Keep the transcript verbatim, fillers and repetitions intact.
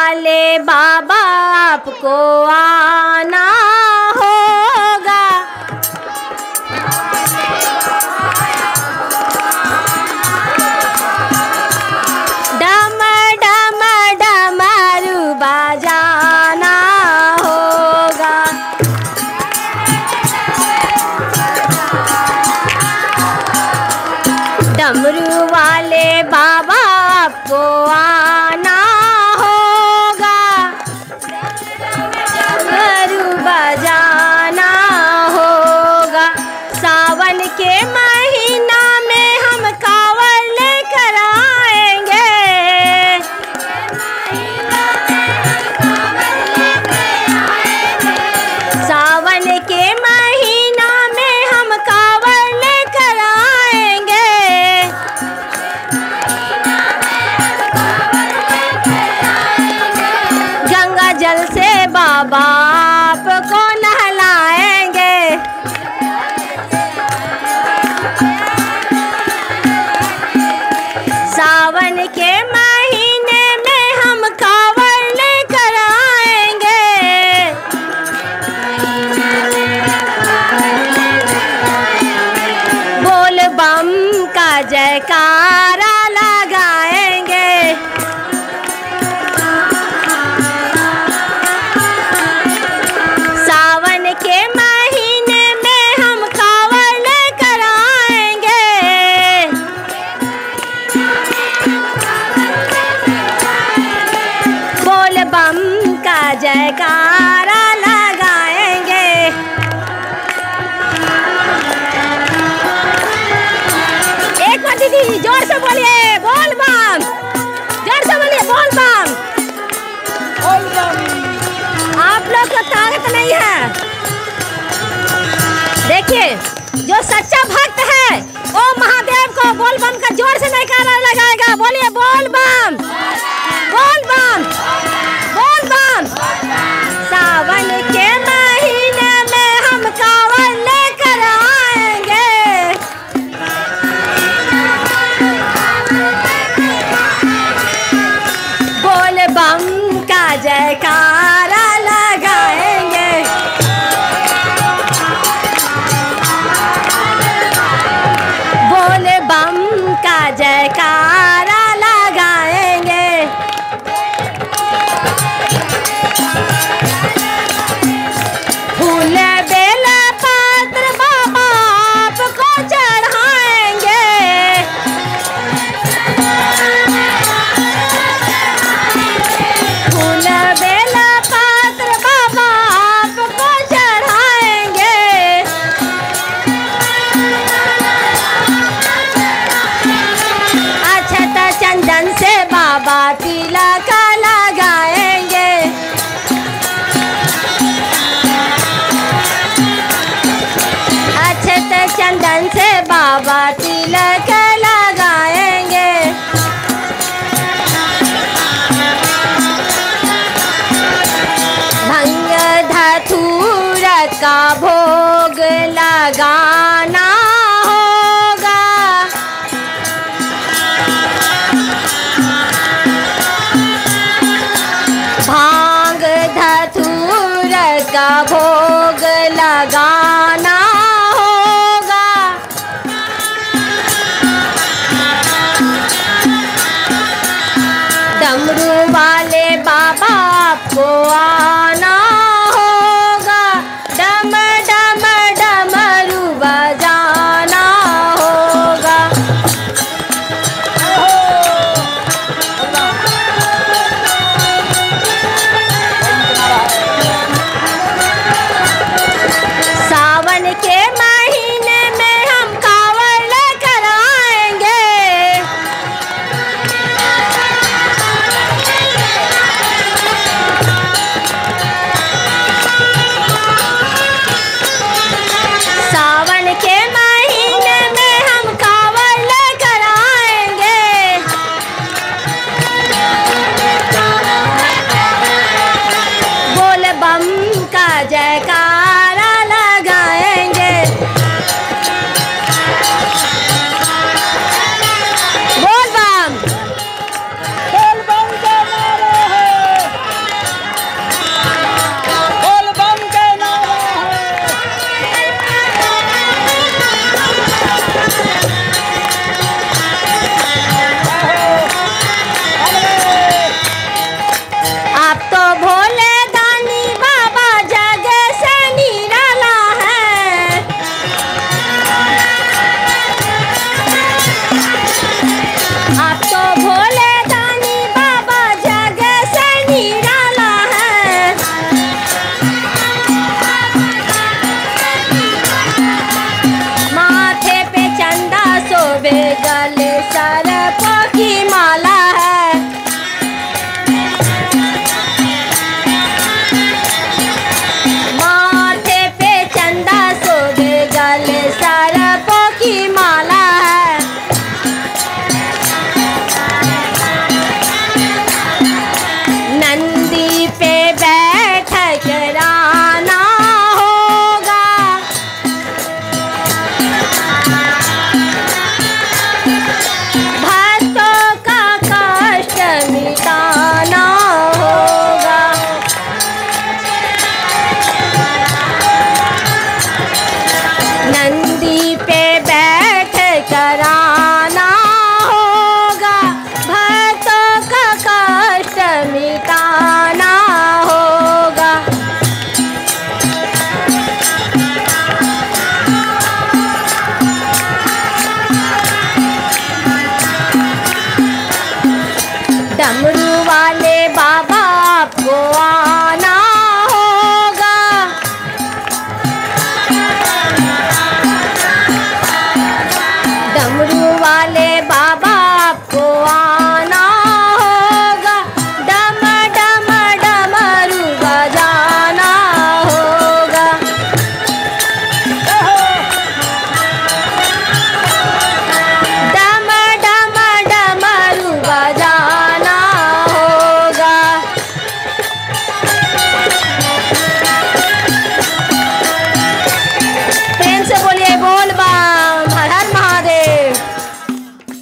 वाले बाबा आपको आना होगा। डम डम डमरू बजाना होगा। डमरू वाले बाबा आपको आना होगा। डमरू बजाना होगा। सावन के महीना में हम कांवर लेकर आएंगे। सावन के महीना में हम कांवर लेकर आएंगे। गंगा जल से बाबा आपको नहलाएंगे। सावन के महीने में हम कांवर लेकर आएंगे। बोल बम का जयकारा लगाएंगे। सावन के महीने में हम कांवर लेकर आएंगे। बोल बम का जयकारा लगाएंगे। एक बार दीदी जोर से बोलिए बोल बम। जोर से बोलिए बोल बम। आप लोग को ताकत नहीं है। देखिए जो सच्चा भक्त है वो महादेव को बोल बम का जोर से नकारा लगाएगा। बोलिए बोल बम बोल बम बोल बम। सावन के महीने में हम कांवर लेकर आएंगे। बोल बम का जयकारा लगाएंगे। बोल बम का जयकारा लगाएंगे। फूल बेला पत्र बाबा आपको चढ़ाएंगे। फूल बेला पत्र बाबा आपको चढ़ाएंगे। अक्षत चंदन से बाबा तिलक लगाएंगे। अक्षत चंदन से बाबा तिलक लगाएंगे। भंग धतूर का भोग लगाना होगा। भांग धतूर का भोग लगाना होगा। डमरू वाले बाबा आपको आ